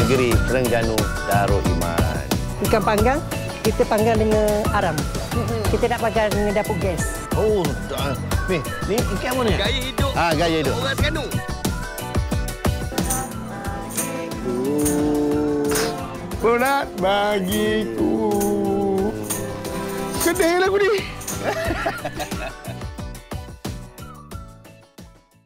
negeri Terengganu Darul Iman. Ikan panggang, kita panggang dengan aram. Kita nak panggang dengan dapur gas. Oh, ni ikan mana? Gaya hidup. Gaya hidup. Orang Terengganu. Penat bagiku. Sedih lagu ni.